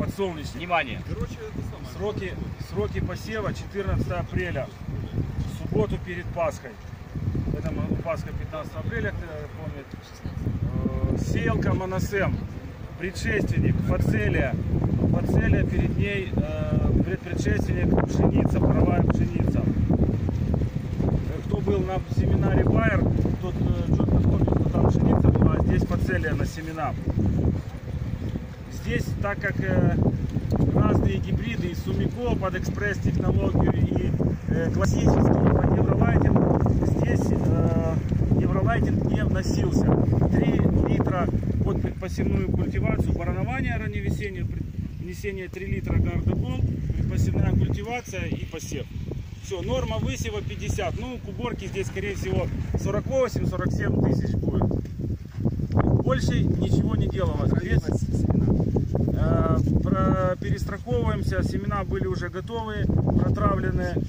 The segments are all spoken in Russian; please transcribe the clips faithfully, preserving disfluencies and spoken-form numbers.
подсолнечник. Внимание. Сроки, сроки посева четырнадцатое апреля, в субботу перед Пасхой. Это Пасха пятнадцатого апреля, кто помнит. Сеялка Моносем, предшественник Фацелия. Фацелия, перед ней э, предшественник пшеница, паровая пшеница. Кто был на семинаре Байер, тот четко помнит, что там пшеница была, а здесь Фацелия на семена. Здесь, так как э, разные гибриды, и Сумико под экспресс-технологию, и э, классический под Евролайтинг, здесь э, Евролайтинг не вносился. три литра под предпосевную культивацию, баранование ранневесеннее, внесение три литра Гардегол, предпосевная культивация и посев. Все, норма высева пятьдесят, ну к уборке здесь скорее всего сорок восемь — сорок семь тысяч будет. Больше ничего не делалось. Здесь, э, про, перестраховываемся, семена были уже готовы, протравлены э,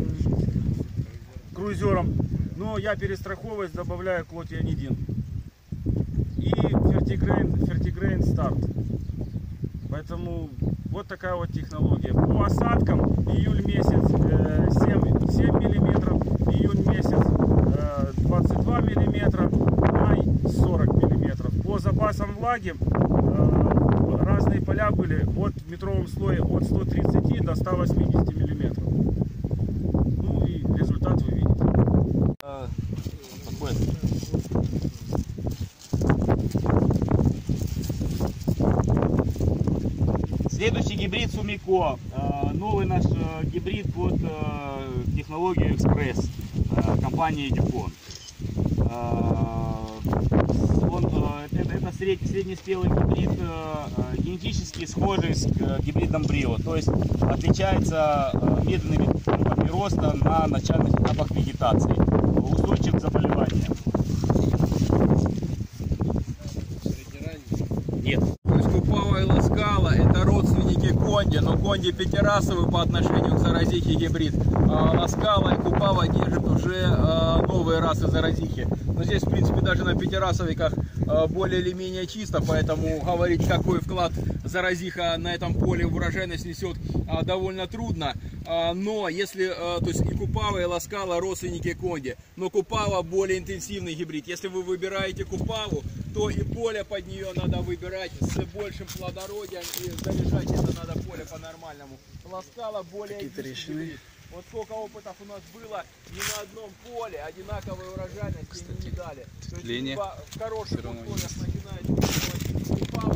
круизером, но я перестраховываюсь, добавляю клотианидин и фертигрейн, фертигрейн старт. Поэтому вот такая вот технология. По осадкам июль месяц э, семь миллиметров, июнь месяц э, двадцать два миллиметра, май сорок миллиметров. По запасам влаги э, разные поля были от в метровом слое от ста тридцати до ста восьмидесяти миллиметров. Ну и результат вы видите. Следующий гибрид Сумико, новый наш гибрид под технологию экспресс компании Дюпон. Он, это, это сред, среднеспелый гибрид, генетически схожий с гибридом Брио, то есть отличается медленными темпами роста на начальных этапах вегетации, устойчив к заболеваниям. Нет. Купава и Ласкала — это родственники Конди, но Конди пятирасовый по отношению к заразихе гибрид. А Ласкала и Купава держат уже а, новые расы заразихи. Но здесь, в принципе, даже на пятирасовиках а, более или менее чисто, поэтому говорить, какой вклад заразиха на этом поле в урожайность несет, а, довольно трудно. А, но если, а, то есть и Купава, и Ласкала родственники Конди, но Купава более интенсивный гибрид. Если вы выбираете Купаву, то и поле под нее надо выбирать с большим плодородием, и заряжать это надо поле по-нормальному. Ласкала более гибрид. Вот сколько опытов у нас было, ни на одном поле одинаковой урожайности не, не дали. То есть либо в хороших условиях начинает Купава,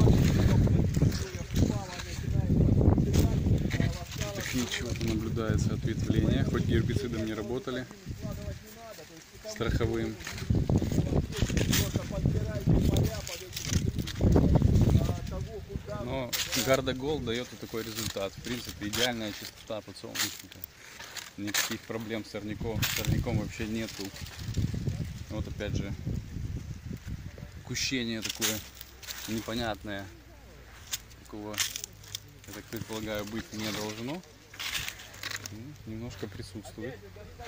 ничего не наблюдается ответвление, хоть гербицидом не работали, страховым. Но Гардегол дает вот такой результат. В принципе, идеальная чистота подсолнечника. Никаких проблем с сорняком, с сорняком вообще нету. Вот опять же кущение такое непонятное. Такого, я так предполагаю, быть не должно. Ну, немножко присутствует.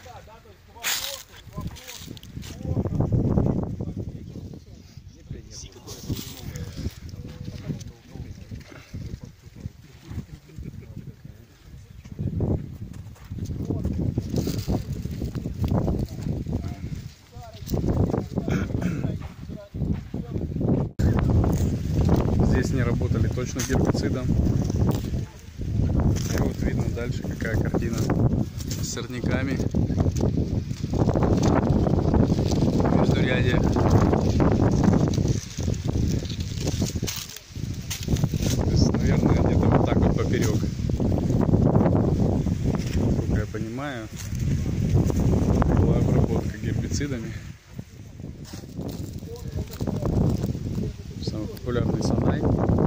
Здесь не работали точно гербицидом. И вот видно дальше, какая картина с сорняками. Междурядье. То есть, наверное, где-то вот так вот поперек. Насколько я понимаю, была обработка гербицидами. Самый популярный Санай.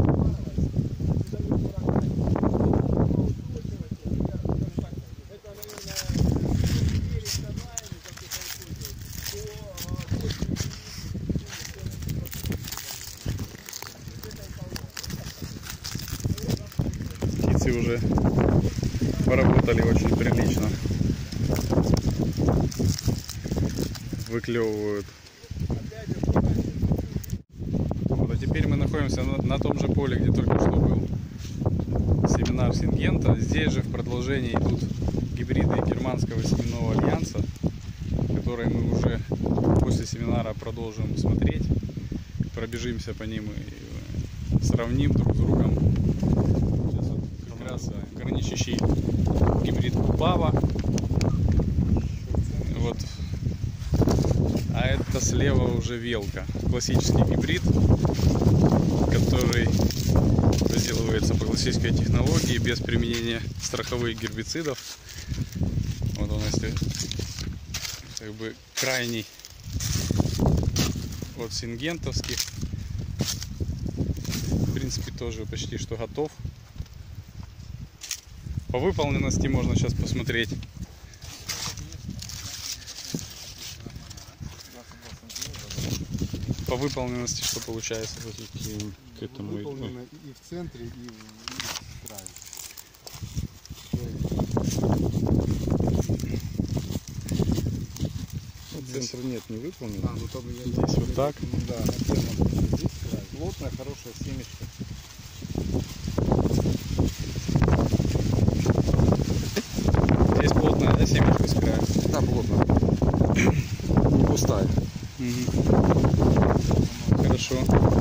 Птицы уже поработали очень прилично. Выклевывают. Вот, а теперь мы находимся на, на том же поле, где только что был семинар Сингента. Здесь же в продолжении идут гибриды германского семенного альянса, которые мы уже после семинара продолжим смотреть. Пробежимся по ним и сравним друг с другом. Сейчас вот как раз граничащий гибрид Купава. Вот. А это слева уже Велка. Классический гибрид, который возделывается по классической технологии, без применения страховых гербицидов. Вот он, если как бы крайний от сингентовских. В принципе, тоже почти что готов. По выполненности можно сейчас посмотреть. По выполненности что получается? Вот к этому выполнено и в центре, и в крае. Центр нет, не выполнен. А, ну там я здесь вот так. Ну, да, здесь край. Плотная, хорошая семечка. Здесь плотная, да, семечка с края? Да, плотная. Не пустая. Угу. Хорошо.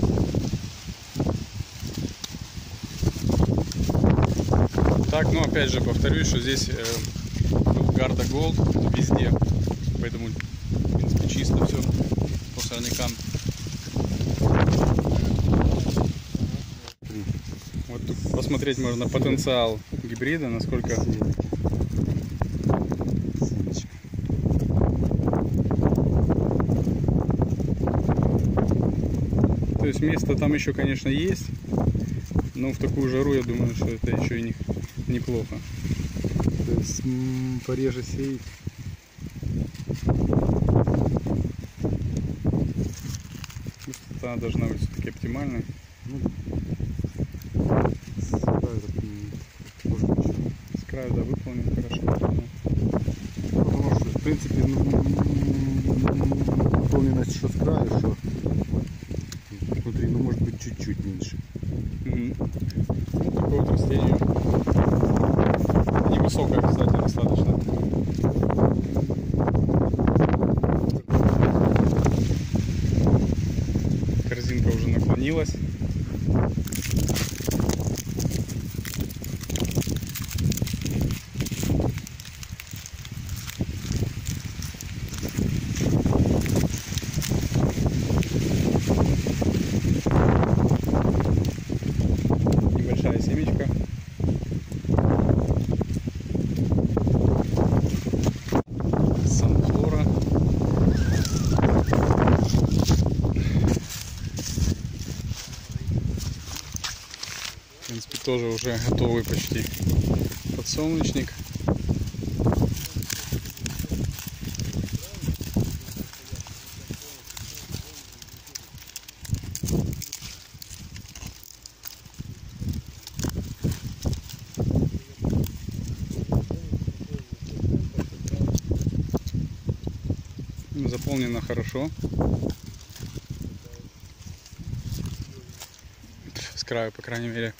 Так, ну опять же повторюсь, что здесь э, Гарда Голд везде, поэтому в принципе чисто все по сорнякам. Вот тут посмотреть можно потенциал гибрида, насколько то есть место там еще, конечно, есть, но в такую жару я думаю, что это еще и не, неплохо. То есть м, пореже сеять. Частота должна быть все-таки оптимальной. Ну, с краю, так, м, может быть, еще. С краю, да, выполнен хорошо. Потому что, в принципе, ну, выполненность что с краю, что внутри, ну, может быть, чуть-чуть меньше. Угу. Вот такое вот растение. Невысокое, кстати, достаточно. Корзинка уже наклонилась. Небольшая семечка. Санфлора. В принципе, тоже уже готовый почти подсолнечник. Заполнено хорошо. С краю, по крайней мере.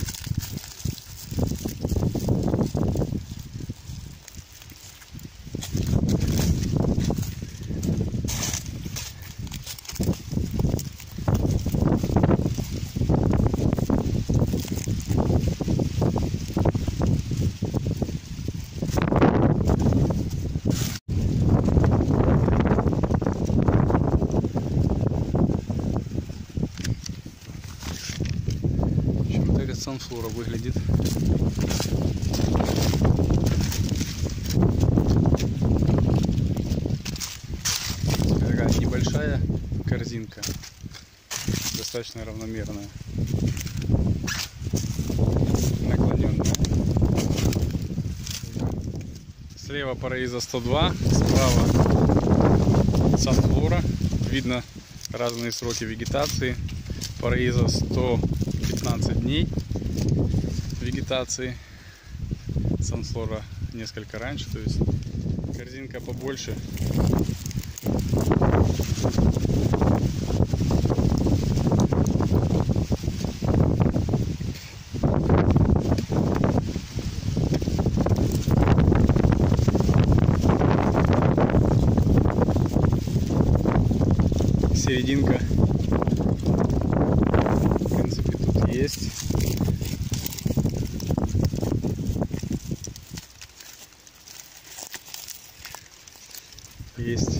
Санфлора выглядит. Такая небольшая корзинка, достаточно равномерная, наклоненная. Слева Параиза сто два, справа Санфлора. Видно разные сроки вегетации. Параиза сто пятнадцать дней вегетации, Санфлора несколько раньше, то есть корзинка побольше. серединка, в принципе, тут есть. Есть.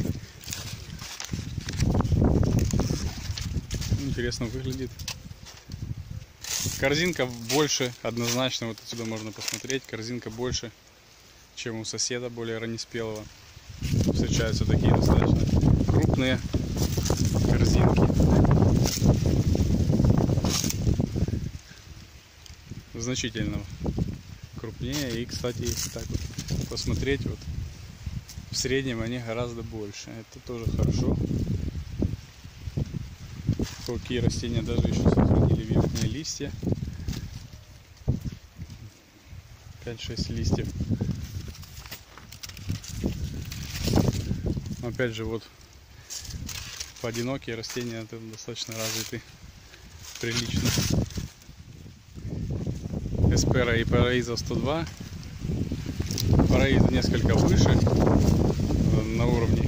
Интересно выглядит. Корзинка больше, однозначно, вот отсюда можно посмотреть, корзинка больше, чем у соседа, более раннеспелого. Встречаются такие достаточно крупные корзинки. Значительно крупнее. И, кстати, если так вот посмотреть, вот в среднем они гораздо больше. Это тоже хорошо. Какие растения даже еще сохранили верхние листья. пять-шесть листьев. Но опять же, вот поодинокие растения это достаточно развиты, прилично. Эспера и Параиза сто два. Параиза несколько выше на уровне,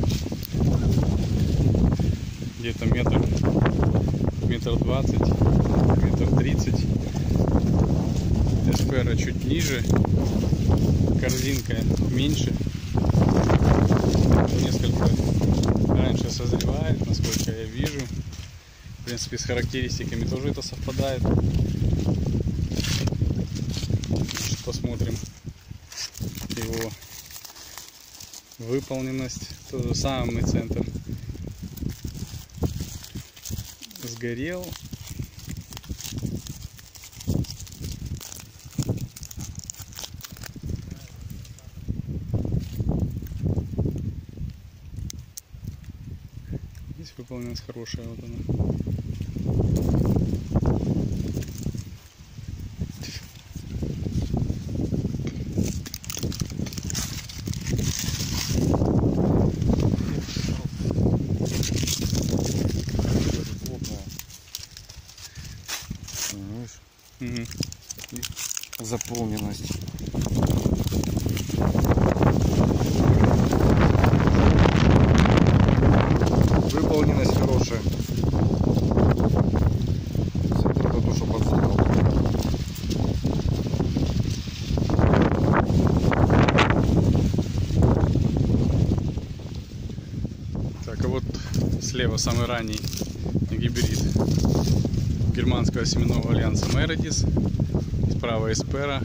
где-то метр, метр двадцать, метр тридцать. Эспера чуть ниже, корзинка меньше, несколько раньше созревает, насколько я вижу. В принципе, с характеристиками тоже это совпадает. Посмотрим его выполненность. Тот же самый центр сгорел. Здесь выполненность хорошая, вот она. Угу. Заполненность. Выполненность хорошая. Это то, что подсказал. Так, а вот слева самый ранний гибрид германского семенного альянса Мередис. Справа Эспера.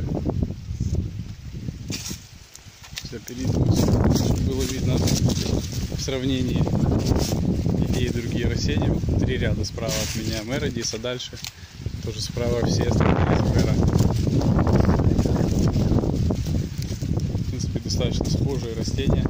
Для периода, чтобы было видно в сравнении и те, и другие растения. Вот три ряда справа от меня Мередис, а дальше тоже справа все остальные Эспера. В принципе, достаточно схожие растения.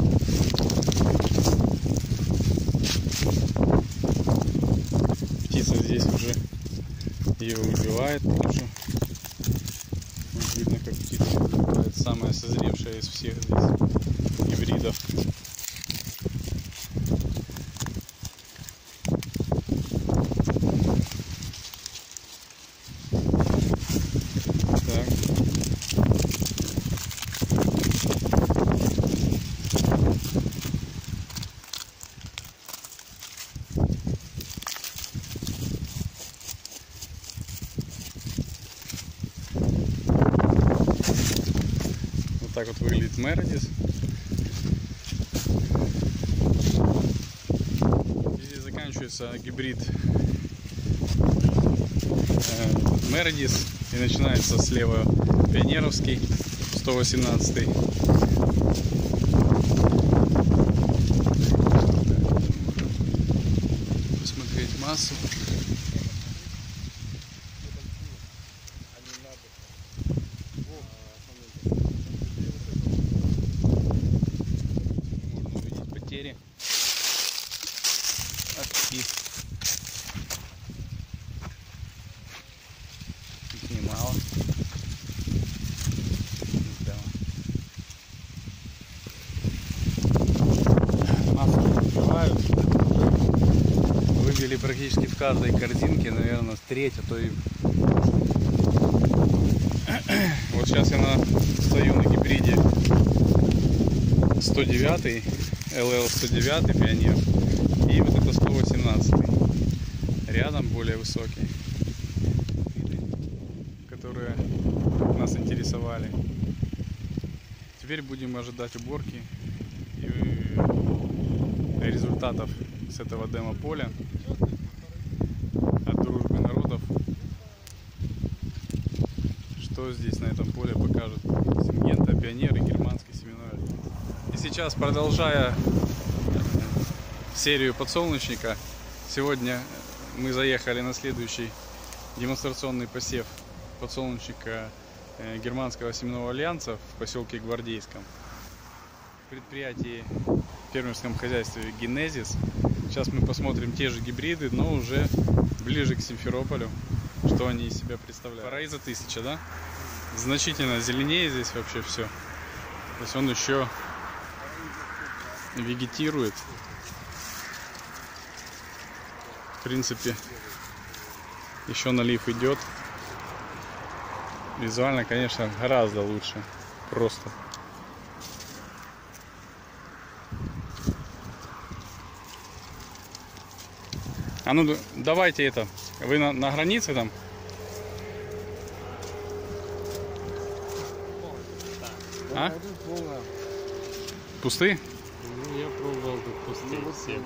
Птица здесь уже ее убивает, потому что видно, как птица убивает. Самая созревшая из всех здесь гибридов. Так. Так вот выглядит Мередис. Здесь заканчивается гибрид Мередис и начинается слева Пионеровский сто восемнадцатый. Посмотреть массу. Немало. Да. Массу открывают. Выбили практически в каждой корзинке, наверное, с третьей, то и. Вот сейчас я на, стою на гибриде сто девятый, эл эл сто девятый Пионер. И вот это сто восемнадцатый. Рядом более высокий, которые нас интересовали. Теперь будем ожидать уборки и результатов с этого демо-поля от дружбы народов. Что здесь на этом поле покажут Сингента, Пионер и Германский семинар. И сейчас, продолжая серию подсолнечника, сегодня мы заехали на следующий демонстрационный посев подсолнечника Германского семенного альянса в поселке Гвардейском. В предприятии, в фермерском хозяйстве Генезис. Сейчас мы посмотрим те же гибриды, но уже ближе к Симферополю, что они из себя представляют. Параиза тысяча, да? Значительно зеленее здесь вообще все. То есть он еще вегетирует. В принципе, еще налив идет. Визуально, конечно, гораздо лучше. Просто. А ну давайте это. Вы на, на границе там? А? Пусты? Ну, я пробовал тут пустые все.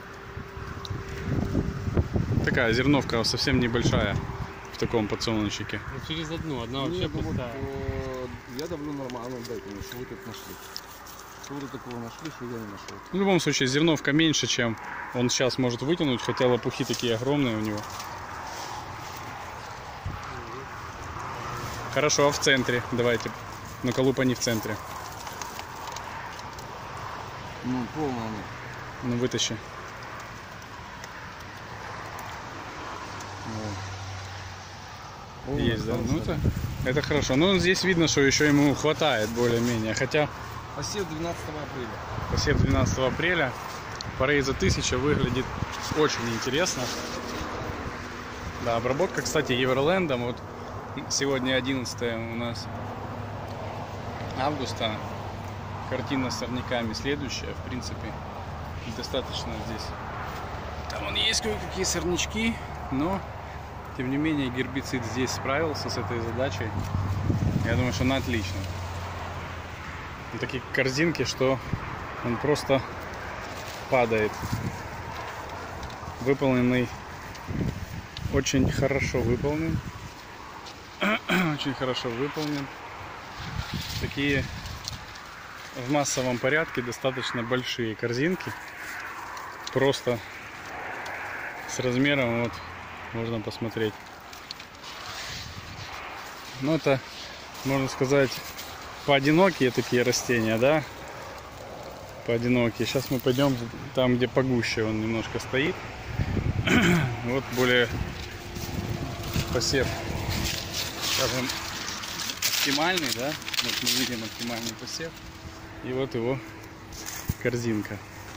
Такая зерновка совсем небольшая в таком подсолнечнике. Ну, через одну, одна вообще Нет, ну, пустая. вот, э, я давно нормально, дайте мне, что вы тут нашли. Что вы тут такого нашли, что я не нашел. В любом случае, зерновка меньше, чем он сейчас может вытянуть, хотя лопухи такие огромные у него. Хорошо, а в центре? Давайте. Ну-ка, лупани в центре. Ну, полно оно. Ну, вытащи. Полно, Есть, да? хорошо. Ну, это, это хорошо. Ну, здесь видно, что еще ему хватает более-менее. Хотя Посев двенадцатого апреля. посев двенадцатого апреля. Параиза тысяча выглядит очень интересно. Да, обработка, кстати, Евролендом. Вот сегодня одиннадцатое у нас августа. Картина с сорняками следующая. В принципе, достаточно здесь. Там вон есть кое-какие сорнячки, но тем не менее гербицид здесь справился с этой задачей. Я думаю, что она отлично. Такие корзинки, что он просто падает. Выполненный, очень хорошо выполнен. Очень хорошо выполнен. Такие в массовом порядке достаточно большие корзинки. Просто с размером, вот, можно посмотреть. Ну, это, можно сказать, поодинокие такие растения, да? Поодинокие. Сейчас мы пойдем там, где погуще он немножко стоит. Вот более посев, скажем, оптимальный, да? Вот мы видим оптимальный посев. И вот его корзинка.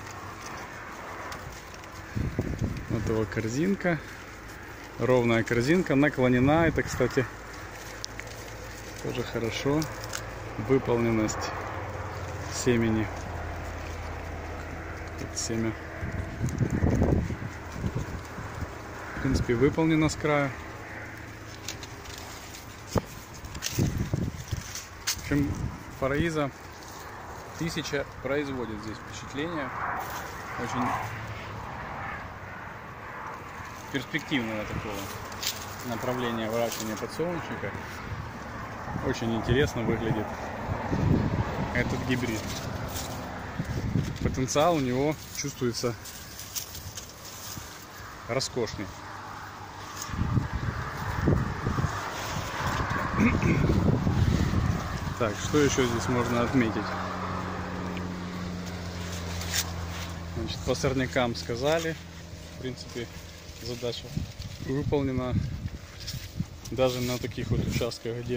Вот его корзинка. Ровная корзинка, наклонена. Это, кстати, тоже хорошо. Выполненность семени. Это семя. В принципе, выполнено с края. В общем, Параиза тысяча производит здесь впечатление. Очень перспективного такого направления выращивания подсолнечника. Очень интересно выглядит этот гибрид. Потенциал у него чувствуется роскошный. Так, что еще здесь можно отметить? Значит, по сорнякам сказали. В принципе, задача выполнена. Даже на таких вот участках, где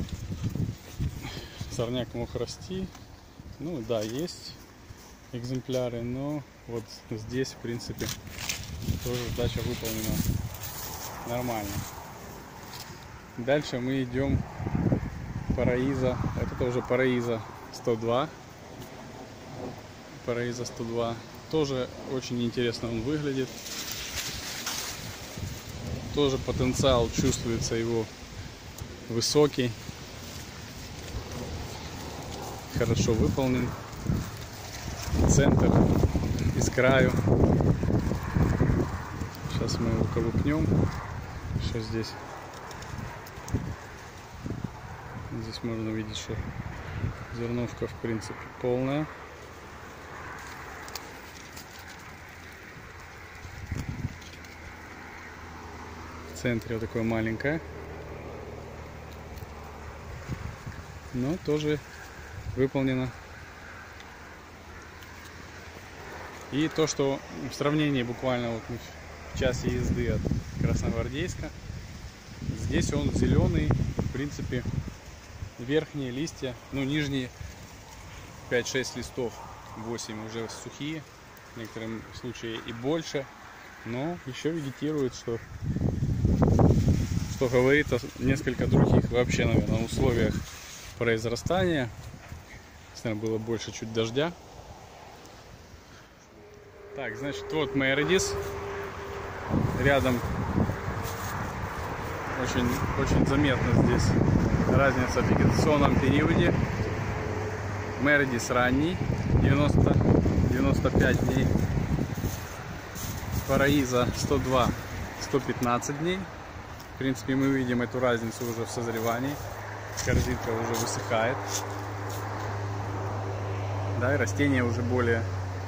сорняк мог расти. Ну да, есть экземпляры, но вот здесь, в принципе, тоже задача выполнена нормально. Дальше мы идем Параиза. Это тоже Параиза сто два. Параиза сто два. Тоже очень интересно он выглядит. Тоже потенциал чувствуется его высокий. Хорошо выполнен. Центр из краю. Сейчас мы его колупнем. Что здесь? Здесь можно увидеть, что зерновка в принципе полная. В центре вот такое маленькое. Но тоже выполнено. И то, что в сравнении буквально вот в часе езды от Красногвардейска, здесь он зеленый, в принципе, верхние листья, ну нижние пять-шесть листов, восемь уже сухие, в некотором случае и больше, но еще вегетирует, что, что говорит о несколько других вообще, наверное, условиях произрастания. Наверное, было больше чуть дождя. Так, значит, вот Мередис. Рядом очень, очень заметна здесь разница в вегетационном периоде. Мередис ранний, девяносто — девяносто пять дней. Параиза сто два — сто пятнадцать дней. В принципе, мы видим эту разницу уже в созревании. Корзинка уже высыхает. Да, и растение уже более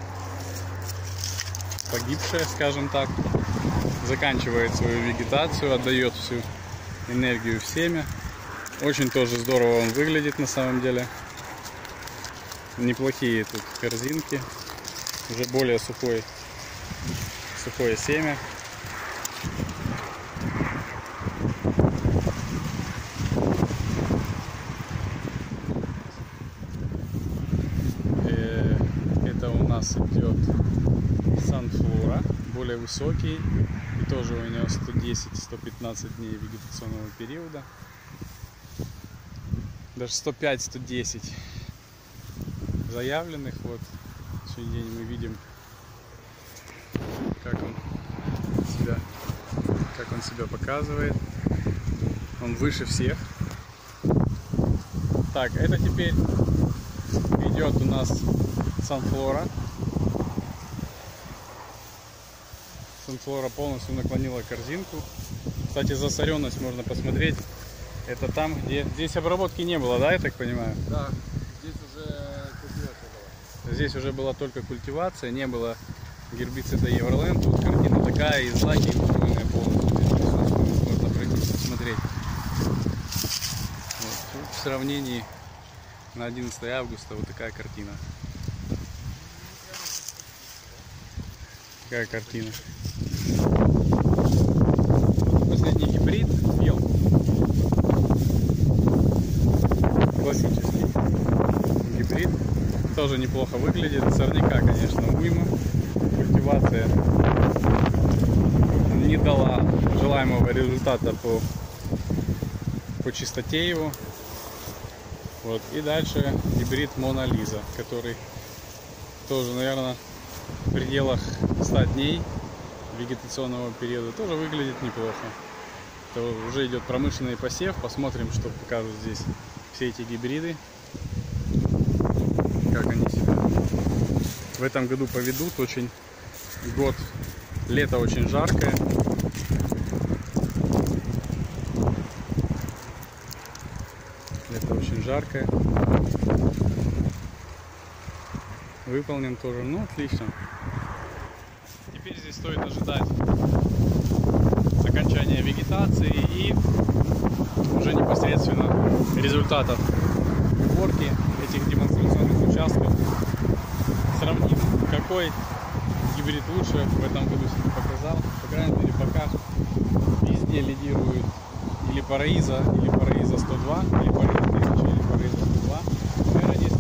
погибшее, скажем так, заканчивает свою вегетацию, отдает всю энергию в семя. Очень тоже здорово он выглядит на самом деле. Неплохие тут корзинки, уже более сухой, сухое семя. Это у нас идет Санфлора, более высокий, и тоже у него сто десять — сто пятнадцать дней вегетационного периода, даже сто пять — сто десять заявленных. Вот сегодня день мы видим, как он себя, как он себя показывает. Он выше всех. Так, это теперь идет у нас Санфлора. Санфлора полностью наклонила корзинку. Кстати, засоренность можно посмотреть. Это там, где... Здесь обработки не было, да, я так понимаю? Да, здесь уже культивация была. Здесь уже была только культивация, не было гербицида Евроленд. Тут картина такая, и знаки устроенные полностью. Можно пройти посмотреть. Вот. Тут в сравнении на одиннадцатое августа вот такая картина. Какая картина. Последний гибрид ел. Классический гибрид. Тоже неплохо выглядит. Сорняка, конечно, уйма. Культивация не дала желаемого результата по, по чистоте его. Вот. И дальше гибрид Мона Лиза, который тоже, наверное, в пределах ста дней вегетационного периода, тоже выглядит неплохо. Это уже идет промышленный посев. Посмотрим, что покажут здесь все эти гибриды, как они себя в этом году поведут. Очень год, лето очень жаркое. Лето очень жаркое. Выполнен тоже, ну отлично. Теперь здесь стоит ожидать окончания вегетации и уже непосредственно результатов уборки этих демонстрационных участков. Сравним, какой гибрид лучше в этом году себя показал. По крайней мере, пока везде лидируют или Параиза, или Параиза сто два, или Параиза тысяча, или Параиза сто два. Мередис